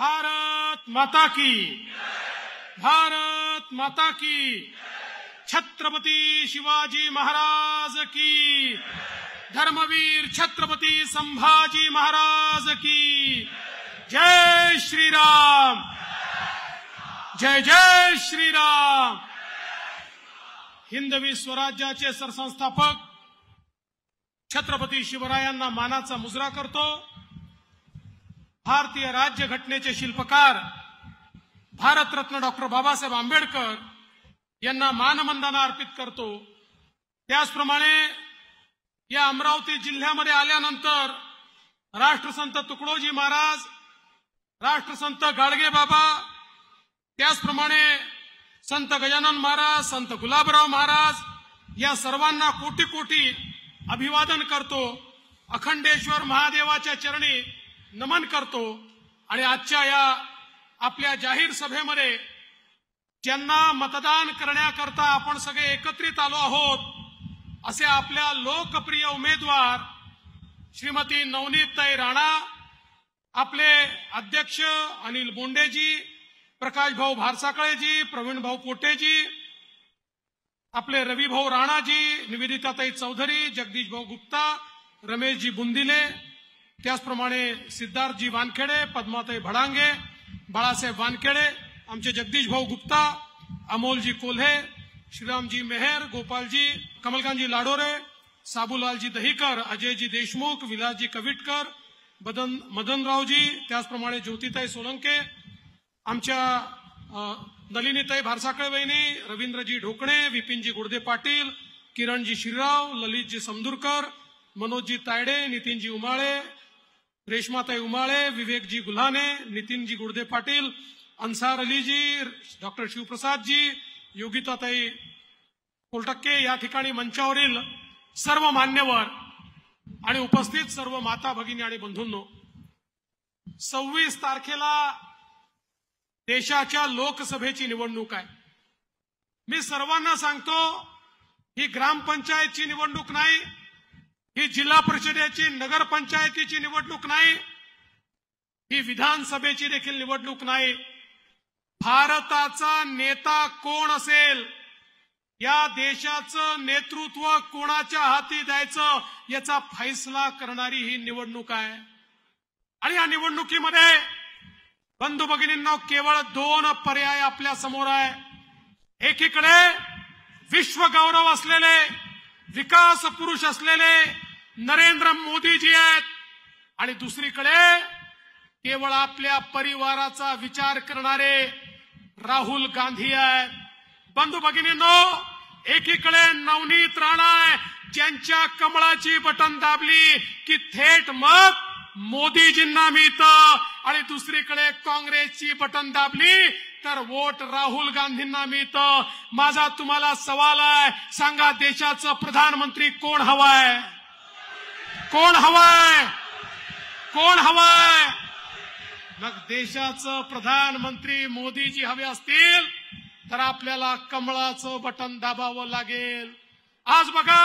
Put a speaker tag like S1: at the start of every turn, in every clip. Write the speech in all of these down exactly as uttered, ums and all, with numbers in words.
S1: भारत माता की, भारत माता की, छत्रपती शिवाजी महाराज की, धर्मवीर छत्रपती संभाजी महाराज की, जय श्री राम, जय जय श्री राम। हिंदवी स्वराज्याचे सरसंस्थापक छत्रपती शिवरायांना मानाचा मुजरा करतो। भारतीय राज्य घटनेचे शिल्पकार भारतरत्न डॉक्टर बाबासाहेब आंबेडकर यांना मानवंदना अर्पित करतो। त्याचप्रमाणे या अमरावती जिल्ह्यामध्ये आल्यानंतर राष्ट्रसंत तुकडोजी महाराज, राष्ट्रसंत गाडगे बाबा, त्याचप्रमाणे संत गजानन महाराज, संत गुलाबराव महाराज या सर्वांना कोटी कोटी अभिवादन करतो। अखंडेश्वर महादेवाच्या चरणी नमन करतो। आणि आजच्या या आपल्या जाहीर सभेमध्ये ज्यांना मतदान करण्याकरता आपण सगळे एकत्रित आलो आहोत असे आपल्या लोकप्रिय उमेदवार श्रीमती नवनीतताई राणा, आपले अध्यक्ष अनिल बोंडेजी, प्रकाश भाऊ भारसाकळेजी, प्रवीण भाऊ पोटेजी, आपले रवी भाऊ राणाजी, निवेदिताताई चौधरी, जगदीश भाऊ गुप्ता, रमेशजी बुंदिले, त्याचप्रमाणे सिद्धार्थजी वानखेडे, पद्माताई भडांगे, बाळासाहेब वानखेडे, आमचे जगदीश भाऊ गुप्ता, अमोलजी कोल्हे, श्रीरामजी मेहर, गोपालजी, कमलकांतजी लाडोरे, साबुलालजी दहीकर, अजयजी देशमुख, विलासजी कविटकर, मदन मदनरावजी, त्याचप्रमाणे ज्योतिताई सोलंके, आमच्या नलिनीताई भारसाकळे वहिनी, रवींद्रजी ढोकणे, विपिनजी गुडदे पाटील, किरणजी श्रीराव, ललितजी समदुरकर, मनोजजी तायडे, नितीनजी उमाळे, रेशमाताई उमाळे, विवेकजी गुल्हाने, नितीनजी गुडदे पाटील, अन्सार अलीजी, डॉक्टर शिवप्रसादजी, योगिताताई कोलटक्के, या ठिकाणी मंचावरील सर्व मान्यवर आणि उपस्थित सर्व माता भगिनी आणि बंधूंनो, सव्वीस तारखेला देशाच्या लोकसभेची निवडणूक आहे। मी सर्वांना सांगतो, ही ग्रामपंचायतची निवडणूक नाही, ही जिल्हा परिषदेची, नगरपंचायतीची निवडणूक नाही, ही विधानसभेची देखील निवडणूक नाही। भारताचा नेता कोण असेल, या देशाचं नेतृत्व कोणाच्या हाती द्यायचं याचा फैसला करणारी ही निवडणूक आहे। आणि या निवडणुकीमध्ये बंधू भगिनींना केवळ दोन पर्याय आपल्या समोर आहे। एकीकडे विश्व गौरव असलेले, विकास पुरुष असलेले नरेंद्र मोदीजी आहेत आणि दुसरीकडे केवळ आपल्या परिवाराचा विचार करणारे राहुल गांधी आहेत। बंधू भगिनींनो, एकीकडे नवनीत राणा आहे, ज्यांच्या कमळाची बटन दाबली की थेट मत मोदीजींना मिळतं, आणि दुसरीकडे काँग्रेसची बटन दाबली तर वोट राहुल गांधींना मिळतं। माझा तुम्हाला सवाल आहे, सांगा देशाचं प्रधानमंत्री कोण हवाय? कोण हवाय? कोण हवाय? मग देशाचं प्रधानमंत्री मोदीजी हवे असतील तर आपल्याला कमळाचं बटन दाबावं लागेल। आज बघा,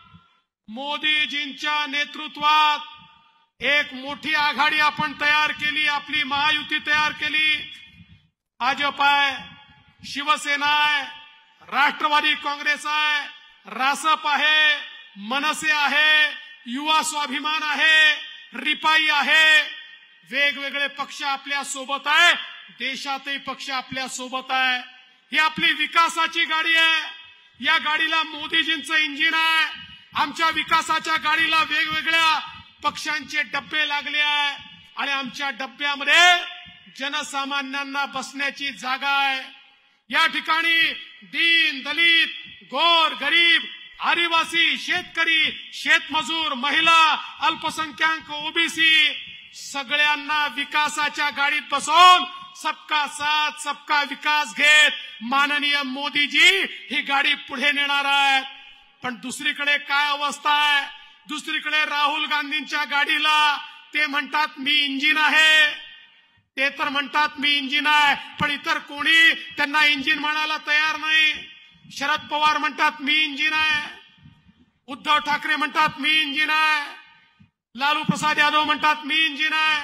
S1: मोदीजींच्या नेतृत्वात एक मोठी आघाडी आपण तयार केली, आपली महायुती तयार केली। भाजप आहे, शिवसेना आहे, राष्ट्रवादी काँग्रेस आहे, रासप आहे, मनसे आहे, युवा स्वाभिमान आहे, रिपाई आहे, वेगवेगळे पक्ष आपल्या सोबत आहे, देशातही पक्ष आपल्या सोबत आहे। ही आपली विकासाची गाडी आहे, या गाडीला मोदीजींचं इंजिन आहे। आमच्या विकासाच्या गाडीला वेगवेगळ्या पक्षांचे डब्बे लागले आहे आणि आमच्या डब्यामध्ये जनसामान्यांना बसण्याची जागा आहे। या ठिकाणी दीन, दलित, गोर, गरीब, आदिवासी, शेतकरी, शेतमजूर, महिला, अल्पसंख्याक, ओबीसी सगळ्यांना विकासाच्या गाडीत बसवून सबका साथ सबका विकास घेत माननीय मोदीजी ही गाडी पुढे नेणार आहेत। पण दुसरीकडे काय अवस्था आहे? दुसरीकडे राहुल गांधींच्या गाडीला ते म्हणतात मी इंजिन आहे, ते तर म्हणतात मी इंजिन आहे, पण इतर कोणी त्यांना इंजिन म्हणायला तयार नाही। शरद पवार म्हणतात मी इंजिन आहे, उद्धव ठाकरे म्हणतात मी इंजिन आहे, लालू प्रसाद यादव म्हणतात मी इंजिन आहे,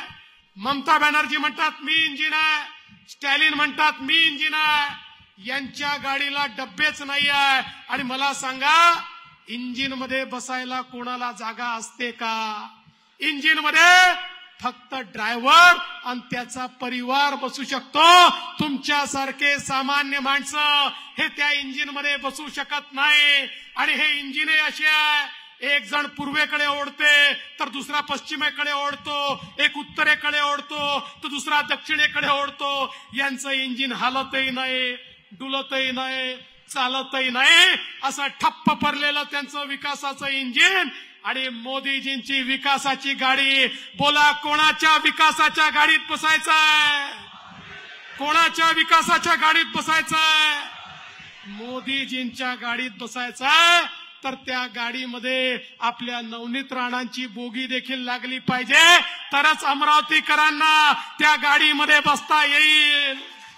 S1: ममता बॅनर्जी म्हणतात मी इंजिन आहे, स्टॅलिन म्हणतात मी इंजिन आहे. यांच्या गाडीला डब्बेच नाही आहे. आणि मला सांगा, इंजिन मध्ये बसायला कोणाला जागा असते का? इंजिन मध्ये फक्त ड्रायव्हर आणि त्याचा परिवार बसू शकतो. तुमच्यासारखे सामान्य माणसं हे त्या इंजिन मध्ये बसू शकत नाही. आणि हे इंजिन असे आहे, एक जण पूर्वेकडे ओढते तर दुसरा पश्चिमेकडे ओढतो, एक उत्तरेकडे ओढतो तर दुसरा दक्षिणेकडे ओढतो. यांचं इंजिन हालतही नाही, डुलतही नाही, चालतही नाही. असं ठप्प पडलेलं त्यांचं विकासाचं इंजिन. आणि मोदीजींची विकासाची गाडी. बोला, कोणाच्या विकासाच्या गाडीत बसायचंय? कोणाच्या विकासाच्या गाडीत बसायचंय? मोदीजींच्या गाडीत बसायचंय. तर त्या गाडीमध्ये आपल्या नवनीत राणांची बोगी देखील लागली पाहिजे, तरच अमरावतीकरांना त्या गाडीमध्ये बसता येईल.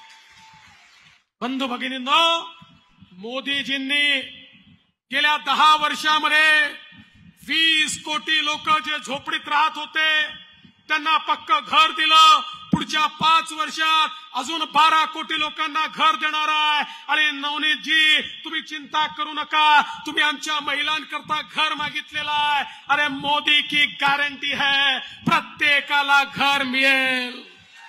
S1: बंधू भगिनींनो, मोदीजींनी गेल्या दहा वर्षामध्ये वीस कोटी लोक जे झोपडीत राहत होते त्यांना पक्क घर दिलं. पुढच्या पाच वर्षात अजून बारा कोटी लोकांना घर देणार आहे. आणि नवनीतजी, तुम्ही चिंता करू नका, तुम्ही आमच्या महिलांकरता घर मागितलेलं आहे. अरे मोदी की गॅरंटी है, प्रत्येकाला घर मिळेल.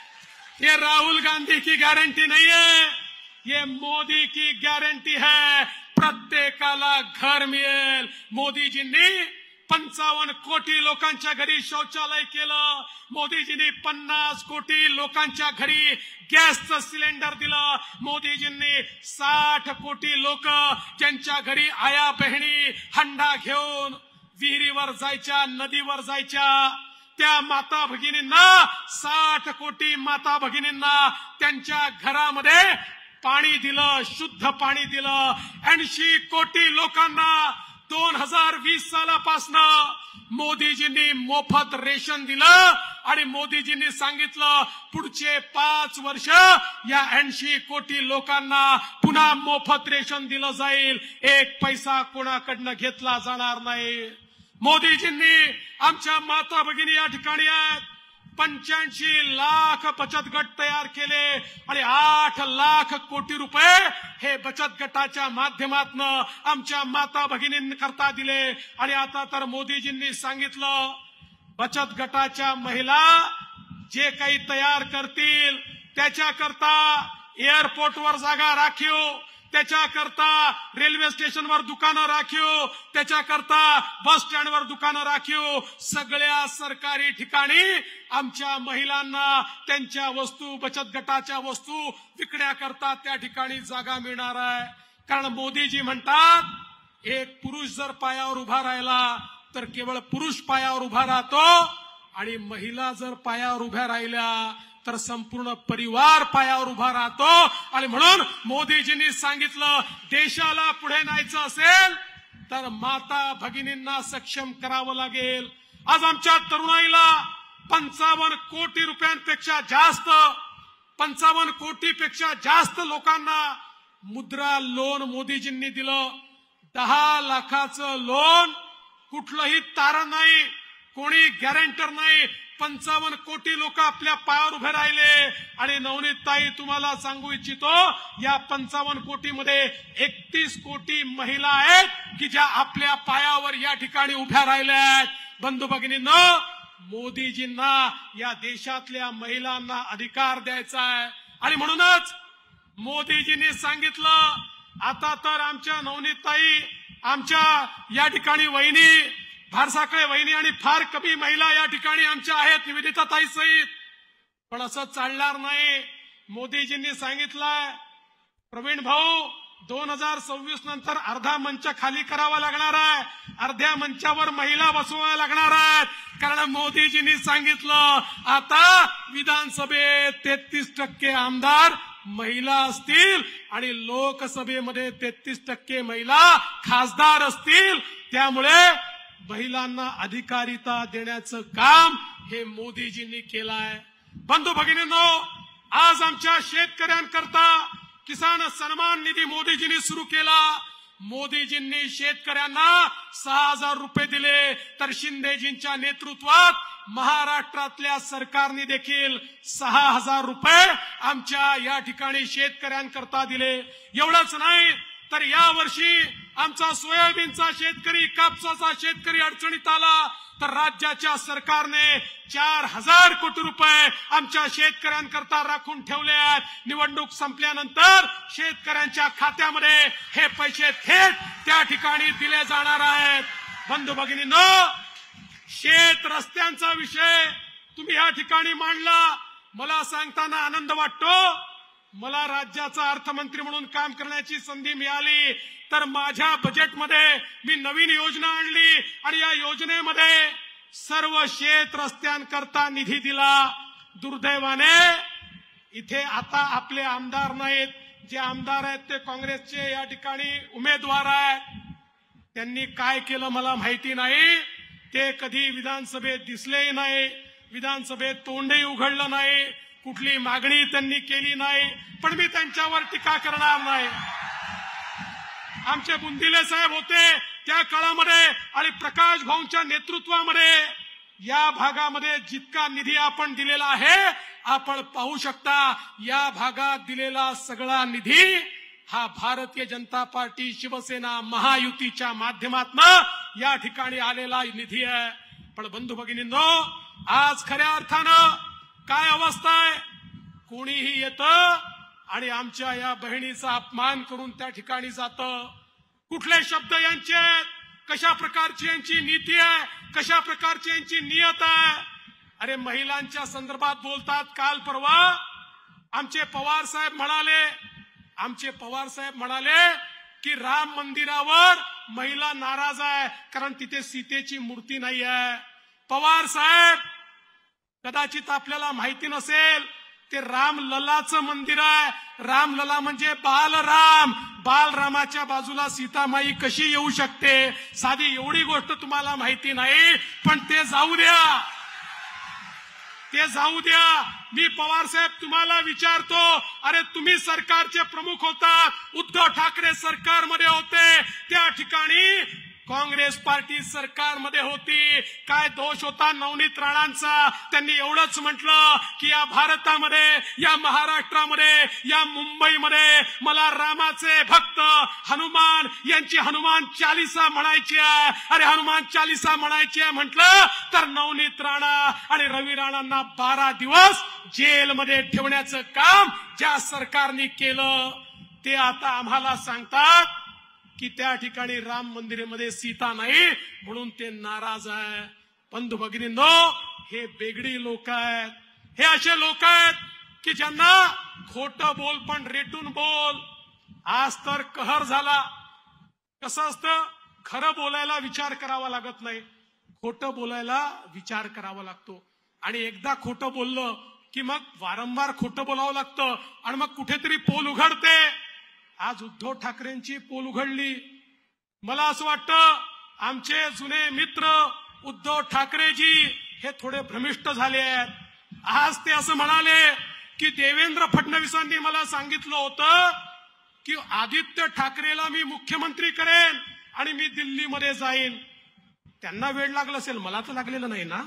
S1: ये राहुल गांधी की गॅरंटी नहीं है, ये मोदी की गॅरंटी है. प्रत्येकाला घर मिळेल. मोदीजींनी पंचावन्न कोटी लोकांच्या घरी शौचालय केलं. मोदीजींनी पन्नास कोटी लोकांच्या घरी गॅसचं सिलेंडर दिलं. मोदीजींनी साठ कोटी लोक ज्यांच्या घरी आया बहिणी हंडा घेऊन विहिरीवर जायच्या, नदीवर जायच्या, त्या माता भगिनींना, साठ कोटी माता भगिनींना त्यांच्या घरामध्ये पाणी दिलं, शुद्ध पाणी दिलं. ऐंशी कोटी लोकांना दोन हजार वीस सालापासनं मोदीजींनी मोफत रेशन दिलं. आणि मोदीजींनी सांगितलं पुढचे पाच वर्ष या ऐंशी कोटी लोकांना पुन्हा मोफत रेशन दिलं जाईल, एक पैसा कोणाकडनं घेतला जाणार नाही. मोदीजींनी आमच्या माता भगिनी या ठिकाणी आहेत, पंच्याऐंशी लाख बचत गट तयार केले आणि आठ लाख कोटी रुपये हे बचत गटाच्या माध्यमातून आमच्या माता भगिनींकरता दिले. आणि आता तर मोदीजींनी सांगितलं बचत गटाच्या महिला जे काही तयार करतील त्याच्याकरता एअरपोर्टवर जागा राखीव, त्याच्याकरता रेल्वे स्टेशनवर दुकानं राखीव, त्याच्याकरता बस स्टँडवर दुकानं राखीव, सगळ्या सरकारी ठिकाणी आमच्या महिलांना त्यांच्या वस्तू, बचत गटाच्या वस्तू विकण्याकरता त्या ठिकाणी जागा मिळणार आहे. कारण मोदीजी म्हणतात एक पुरुष जर पायावर उभा राहिला तर केवळ पुरुष पायावर उभा राहतो, आणि महिला जर पायावर उभ्या राहिल्या तर संपूर्ण परिवार पायावर उभा राहतो. आणि म्हणून मोदीजींनी सांगितलं देशाला पुढे न्यायचं असेल तर माता भगिनींना सक्षम करावं लागेल. आज आमच्या तरुणाईला पंचावन्न कोटी रुपयांपेक्षा जास्त पंचावन्न कोटीपेक्षा जास्त लोकांना मुद्रा लोन मोदीजींनी दिलं. दहा लाखाचं लोन, कुठलंही तारण नाही, कोणी गॅरंटर नाही, पंचावन्न कोटी लोक आपल्या पायावर उभे राहिले. आणि नवनीत ताई, तुम्हाला सांगू इच्छितो या पंचावन्न कोटीमध्ये एकतीस कोटी महिला आहेत की ज्या आपल्या पायावर या ठिकाणी उभ्या राहिल्या आहेत. बंधू भगिनींनो, मोदीजींना या देशातल्या महिलांना अधिकार द्यायचा आहे. आणि म्हणूनच मोदीजींनी सांगितलं आता तर आमच्या नवनीत ताई, आमच्या या ठिकाणी वहिनी फारसाकडे वहिनी आणि फार कमी महिला या ठिकाणी आमच्या आहेत, निवेदिता ताई सहित. पण असं चालणार नाही. मोदीजींनी सांगितलंय प्रवीण भाऊ, दोन हजार सव्वीस नंतर अर्धा मंच खाली करावा लागणार आहे, अर्ध्या मंचावर महिला बसवायला लागणार आहेत. कारण मोदीजींनी सांगितलं आता विधानसभेत तेहतीस टक्के आमदार महिला असतील आणि लोकसभेमध्ये तेहतीस टक्के महिला खासदार असतील. त्यामुळे महिलांना अधिकारिता देण्याचं काम हे मोदीजींनी केलं आहे. बंधू भगिनींनो, आज आमच्या शेतकऱ्यांकरता किसान सन्मान निधी मोदीजींनी सुरू केला. मोदीजींनी शेतकऱ्यांना सहा हजार रुपये दिले, तर शिंदेजींच्या नेतृत्वात महाराष्ट्रातल्या सरकारने देखील सहा हजार रुपये आमच्या या ठिकाणी शेतकऱ्यांकरता दिले। एवढंच नाही तर या वर्षी आमचा सोयाबीनचा शेतकरी, कापसाचा शेतकरी अडचणीत आला तर राज्याच्या सरकारने चार हजार कोटी रुपये आमच्या शेतकऱ्यांकरता राखून ठेवले आहेत। निवडणूक संपल्यानंतर शेतकऱ्यांच्या खात्यामध्ये हे पैसे थेट त्या ठिकाणी दिले जाणार आहेत। बंधू भगिनींनो, शेत रस्त्यांचा विषय तुम्ही या ठिकाणी मांडला, मला सांगताना आनंद वाटतो। मला राज्याचा अर्थमंत्री म्हणून काम करण्याची संधी मिळाली तर माझ्या बजेटमध्ये मी नवीन योजना आणली आणि या योजनेमध्ये सर्व शेत रस्त्यांकरता निधी दिला। दुर्दैवाने इथे आता आपले आमदार नाहीत, जे आमदार आहेत ते काँग्रेसचे या ठिकाणी उमेदवार आहेत। त्यांनी काय केलं मला माहिती नाही, ते कधी विधानसभेत दिसलेही नाही, विधानसभेत तोंडही उघडलं नाही, कुठली मागणी त्यांनी केली नाही, पण मी त्यांच्यावर टीका करणार नाही। आमचे बुंदिले साहेब होते त्या काळामध्ये आणि प्रकाश भाऊंच्या नेतृत्वामध्ये या भागामध्ये जितका निधी आपण दिलेला आहे, आपण पाहू शकता या भागात दिलेला सगळा निधी हा भारतीय जनता पार्टी, शिवसेना, महायुतीच्या माध्यमातून या ठिकाणी आलेला निधी आहे। पण बंधू भगिनींनो, आज खऱ्या अर्थानं काय अवस्था आहे, कोणीही येतं आणि आमच्या या बहिणीचा अपमान करून त्या ठिकाणी जातं। कुठले शब्द यांचे आहेत, कशा प्रकारची यांची नीती आहे, कशा प्रकारची यांची नियत आहे। अरे महिलांच्या संदर्भात बोलतात। काल परवा आमचे पवार साहेब म्हणाले आमचे पवार साहेब म्हणाले की राम मंदिरावर महिला नाराज आहे कारण तिथे सीतेची मूर्ती नाही आहे। पवार साहेब, कदाचित आपल्याला माहिती नसेल, ते रामललाचं मंदिर आहे। रामलला म्हणजे बालराम, बालरामाच्या बाजूला सीतामाई कशी येऊ शकते, साधी एवढी गोष्ट तुम्हाला माहिती नाही। पण ते जाऊ द्या, ते जाऊ द्या। मी पवार साहेब तुम्हाला विचारतो, अरे तुम्ही सरकारचे प्रमुख होतात, उद्धव ठाकरे सरकारमध्ये होते, त्या ठिकाणी काँग्रेस पार्टी सरकारमध्ये होती, काय दोष होता नवनीत राणांचा? त्यांनी एवढंच म्हटलं की या भारतामध्ये, या महाराष्ट्रामध्ये, या मुंबईमध्ये मला रामाचे भक्त हनुमान यांची हनुमान चालीसा म्हणायची आहे। अरे हनुमान चालीसा म्हणायची आहे म्हटलं तर नवनीत राणा आणि रवी राणांना बारा दिवस जेलमध्ये ठेवण्याचं काम ज्या सरकारने केलं, ते आता आम्हाला सांगतात की त्या ठिकाणी राम मंदिरामध्ये सीता नाही म्हणून ते नाराज आहे। बंधू भगिनींनो, हे बेगडी लोक आहेत, हे असे लोक आहेत की ज्यांना खोटं बोल पण रेटून बोल। आज तर कहर झाला। कसं असतं, खरं बोलायला विचार करावा लागत नाही, खोटं बोलायला विचार करावा लागतो। आणि एकदा खोटं बोललं की मग वारंवार खोटं बोलावं लागतं आणि मग कुठेतरी पोल उघडते। आज उद्धव ठाकरेंची पोल उघडली। मला असं वाटतं आमचे जुने मित्र उद्धव ठाकरेजी हे थोडे भ्रमिष्ट झाले आहेत। आज ते असं म्हणाले की देवेंद्र फडणवीसांनी मला सांगितलं होतं की आदित्य ठाकरेला मी मुख्यमंत्री करेन आणि मी दिल्लीमध्ये जाईन। त्यांना वेळ लागला असेल, मला तर लागलेलं नाही ना,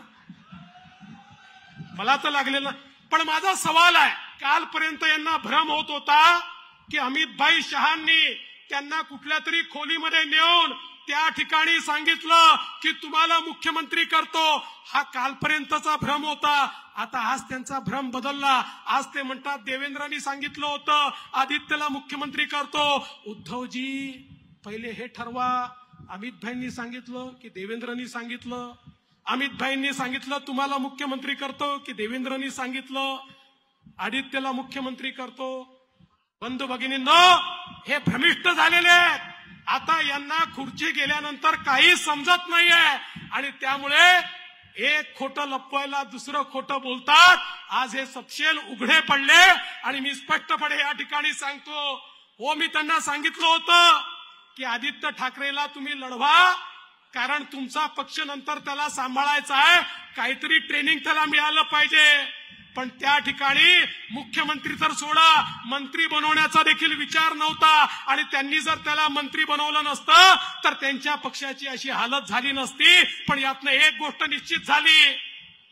S1: मला तर लागलेलं। पण माझा सवाल आहे, कालपर्यंत यांना भ्रम होत होता की अमितभाई शहांनी त्यांना कुठल्या तरी खोलीमध्ये नेऊन त्या ठिकाणी सांगितलं की तुम्हाला मुख्यमंत्री करतो, हा कालपर्यंतचा भ्रम होता। आता आज त्यांचा भ्रम बदलला। आज ते म्हणतात देवेंद्रांनी सांगितलं होतं आदित्यला मुख्यमंत्री करतो। उद्धवजी पहिले हे ठरवा, अमितभाईंनी सांगितलं की देवेंद्रांनी सांगितलं? अमितभाईंनी सांगितलं तुम्हाला मुख्यमंत्री करतो की देवेंद्रांनी सांगितलं आदित्यला मुख्यमंत्री करतो? बंधू भगिनींनो, हे भ्रमिष्ट झालेले आहेत। आता यांना खुर्ची गेल्यानंतर काही समजत नाहीये आणि त्यामुळे एक खोटं लपवायला दुसरं खोटं बोलतात। आज हे सपशेल उघडे पडले आणि मी स्पष्टपणे या ठिकाणी सांगतो, हो मी त्यांना सांगितलं होतं की आदित्य ठाकरेला तुम्ही लढवा, कारण तुमचा पक्ष नंतर त्याला सांभाळायचा आहे, काहीतरी ट्रेनिंग त्याला मिळालं पाहिजे। पण त्या ठिकाणी मुख्यमंत्री तर सोडा, मंत्री बनवण्याचा देखील विचार नव्हता आणि त्यांनी जर त्याला मंत्री बनवलं नसतं तर त्यांच्या पक्षाची अशी हालत झाली नसती। पण यातनं एक गोष्ट निश्चित झाली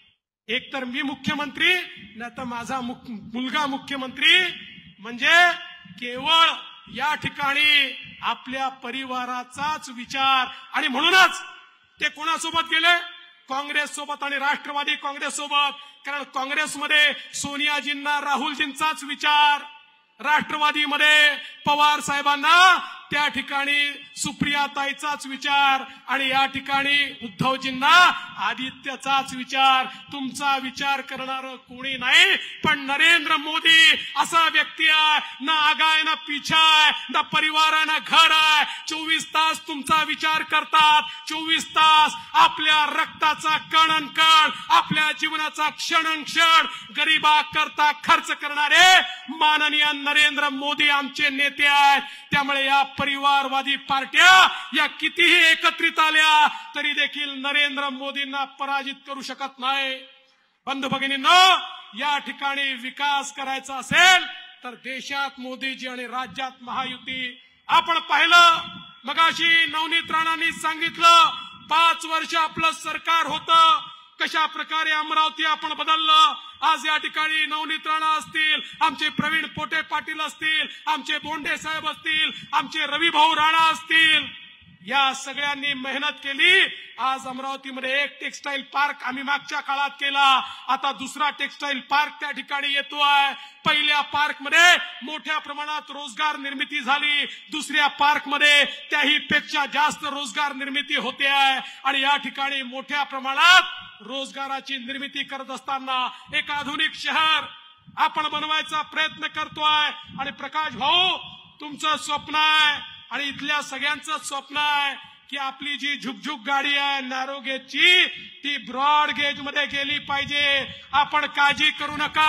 S1: एकतर मी मुख्यमंत्री नाही तर माझा मुलगा मुख्यमंत्री, म्हणजे केवळ या ठिकाणी आपल्या परिवाराचाच विचार। आणि म्हणूनच ते कोणासोबत गेले? काँग्रेस सोबत आणि राष्ट्रवादी काँग्रेस सोबत। कारण काँग्रेसमध्ये सोनियाजींना राहुलजींचाच विचार, राष्ट्रवादीमध्ये पवार साहेबांना त्या ठिकाणी सुप्रियाताईचाच विचार, आणि या ठिकाणी उद्धवजींना आदित्यचाच विचार। तुमचा विचार करणार कोणी नाही, पण नरेंद्र मोदी असा व्यक्ती आहे, ना आगाय ना पीछा आहे, ना परिवार आहे ना घर आहे। चोवीस तास तुमचा विचार करतात, चोवीस तास आपल्या रक्ताचा कण अन कण, आपल्या जीवनाचा क्षण अन क्षण गरीबा करता खर्च करणारे माननीय नरेंद्र मोदी आमचे नेते आहेत। त्यामुळे या परिवारवादी पार्ट्या या कितीही एकत्रित आल्या तरी देखील नरेंद्र मोदींना पराजित करू शकत नाही। बंधू भगिनींनो, या ठिकाणी विकास करायचा असेल तर देशात मोदीजी आणि राज्यात महायुती। आपण पाहिलं मगाशी नवनीत राणांनी सांगितलं, पाच वर्ष आपलं सरकार होतं, कशा प्रकारे अमरावती आपण बदललं। आज या ठिकाणी नवनीत राणा असतील, आमचे प्रवीण पोटे पाटील असतील, आमचे बोंडे साहेब असतील, आमचे रविभाऊ राणा असतील, या सगळ्यांनी मेहनत केली। आज अमरावतीमध्ये एक टेक्सटाईल पार्क आम्ही मागच्या काळात केला, आता दुसरा टेक्सटाईल पार्क त्या ठिकाणी येतो आहे। पहिल्या पार्कमध्ये मोठ्या प्रमाणात रोजगार निर्मिती झाली, दुसऱ्या पार्कमध्ये त्याही पेक्षा जास्त रोजगार निर्मिती होते आहे। आणि या ठिकाणी मोठ्या प्रमाणात रोजगाराची निर्मिती करत असताना एक आधुनिक शहर आपण बनवायचा प्रयत्न करतोय। आणि प्रकाश भाऊ, तुमचं स्वप्न आहे आणि इथल्या सगळ्यांचं स्वप्न आहे की आपली जी झुकझुक गाडी आहे नॅरो गेजची, ती ब्रॉड गेज मध्ये गेली पाहिजे। आपण काळजी करू नका,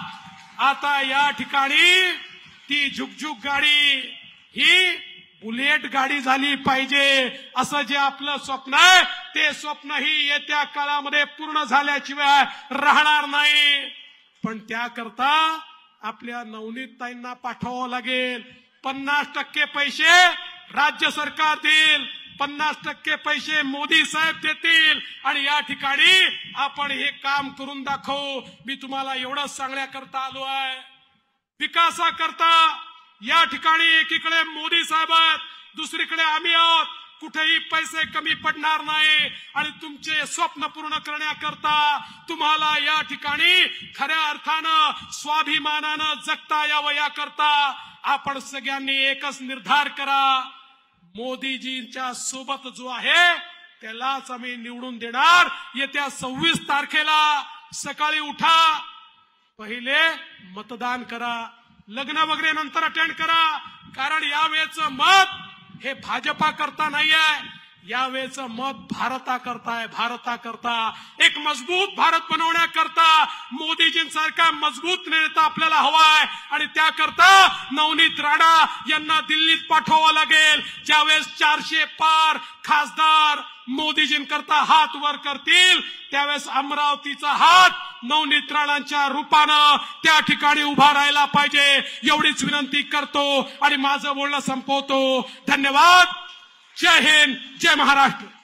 S1: आता या ठिकाणी ती झुकझुक गाडी ही बुलेट गाडी झाली पाहिजे, असं जे आपलं स्वप्न आहे ते स्वप्नही येत्या काळामध्ये पूर्ण झाल्याशिवाय राहणार नाही। पण त्याकरता आपल्या नवनीतताईंना पाठवावं लागेल। पन्नास टक्के पैसे राज्य सरकार देईल, पन्नास टक्के पैसे मोदी साहेब देतील, आणि या ठिकाणी आपण हे काम करून दाखवू। मी तुम्हाला एवढंच सांगण्याकरता आलो आहे, विकासाकरता या ठिकाणी एकीकडे मोदी साहेब आहेत, दुसरीकडे आम्ही आहोत, कुठेही पैसे कमी पडणार नाही। आणि तुमचे स्वप्न पूर्ण करण्याकरता तुम्हाला या ठिकाणी खऱ्या अर्थानं स्वाभिमानानं जगता यावं, याकरता आपण सगळ्यांनी एकच निर्धार करा, मोदीजींच्या सोबत जो आहे त्यालाच आम्ही निवडून देणार। येत्या सव्वीस तारखेला सकाळी उठा, पहिले मतदान करा, लग्न वगैरे नंतर अटेंड करा, कारण यावेळेचं मत हे भाजपा करता नाही आहे, यावेळेचं मत भारता करता आहे, भारता करता एक मजबूत भारत बनवण्याकरता मोदीजींसारखा मजबूत नेता आपल्याला हवा आहे। आणि त्याकरता नवनीत राणा यांना दिल्लीत पाठवावं लागेल। ज्यावेळेस चारशे पार खासदार मोदीजींकरता हात वर करतील, त्यावेळेस अमरावतीचा हात नवनीत राणांच्या रूपानं त्या ठिकाणी उभा राहायला पाहिजे, एवढीच विनंती करतो आणि माझं बोलणं संपवतो। धन्यवाद। जय हिंद, जय महाराष्ट्र।